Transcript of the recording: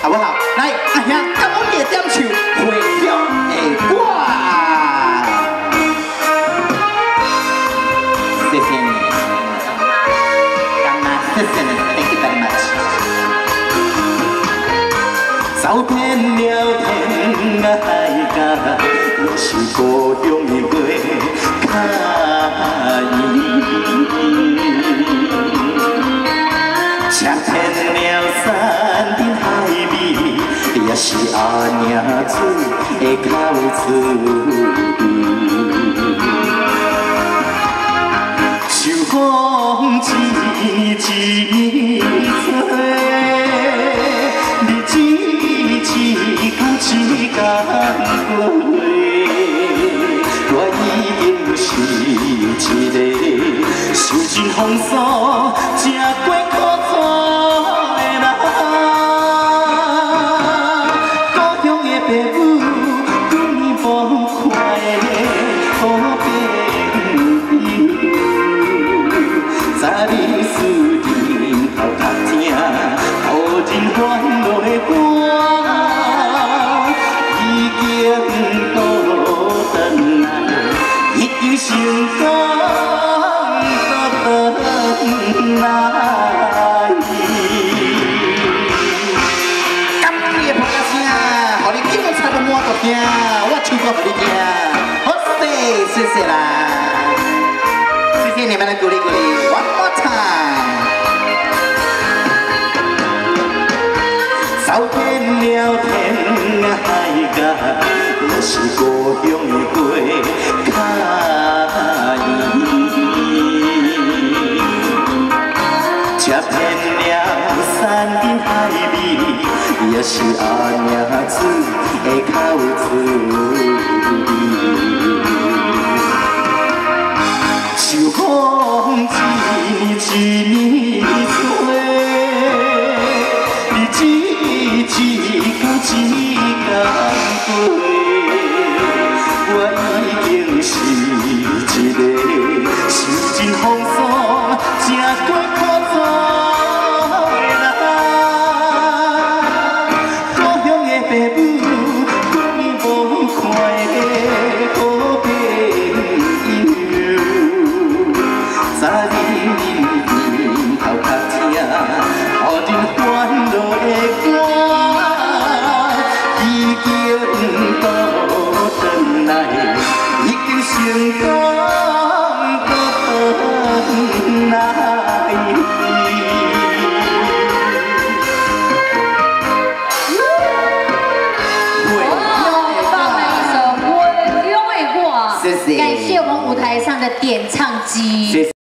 好不好？来，阿兄，甲我们点唱《回乡的歌》。谢谢你，干妈，谢谢你 ，Thank you very much。走遍了天涯海角，也是故乡的话较意。 吃遍了山珍海味，也是阿娘子的口嘴。秋风一年吹，日子一天一天过，我已经是一个受尽风霜、吃过苦楚。 我唱歌给你听，好势，谢谢啦，谢谢你们的鼓励鼓励 ，One more time。走遍了天涯海角，也是故乡的话较意。吃遍了山珍海味，也是阿娘子。 的口嘴，秋风一年吹，日子一天一天过，我已经是一个受尽风霜、吃过苦楚的人，故乡的爸母。 感谢我们舞台上的点唱机。